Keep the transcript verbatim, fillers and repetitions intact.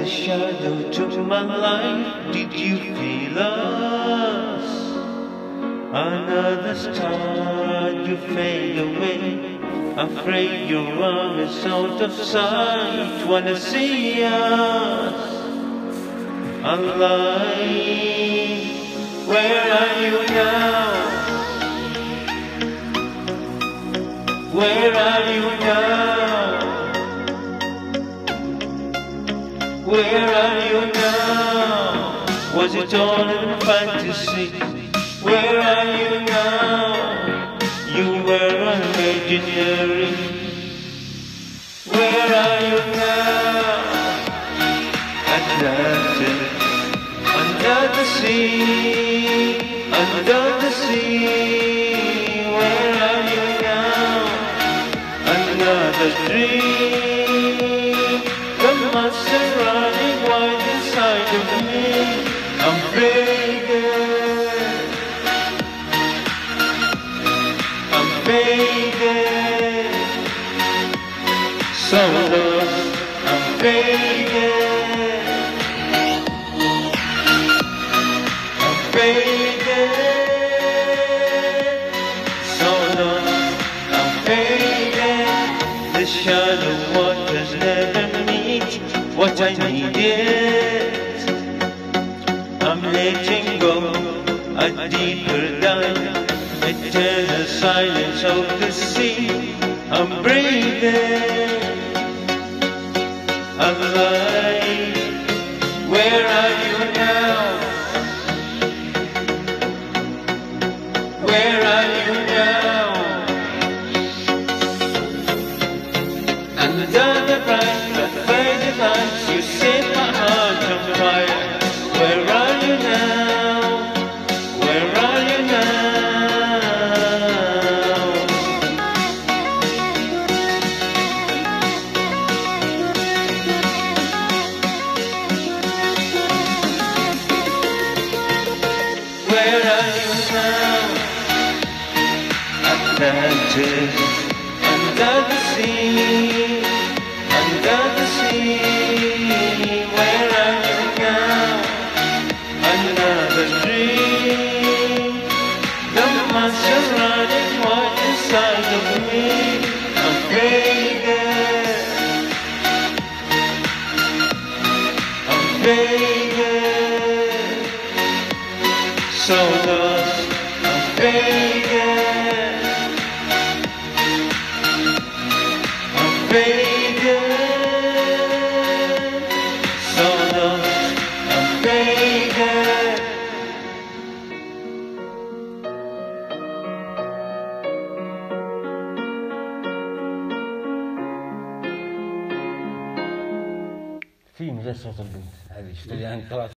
a shadow took my life. Did you feel us? Another star, you fade away. Afraid your arm is out of sight. Wanna see us alive? Where are you now? Where are you now? Where are you now? Was it all in fantasy? Where are you now? You were imaginary. Where are you now? Atlantis, under the sea, under the sea. Where are you now? Another dream. The monster running wild inside of me. I'm faded, I'm faded, so lost, I'm faded, I'm faded, so lost, I'm faded. The shallow waters never meet what I needed. I'm letting go a deeper dive, eternal silence of the sea. I'm breathing alive. Where are you now? Where are you now? Under the bright but faded lights, you set my heart on fire. Where are you now? Where are you now? Where are you now? Atlantis, under the sea, under the sea. Where are you now? Another dream. The monster running wild inside of me. I'm faded, I'm faded, so lost, I'm faded, I'm faded, so lost, I'm faded. في مجال صوت البنت هذه اشتريها انت.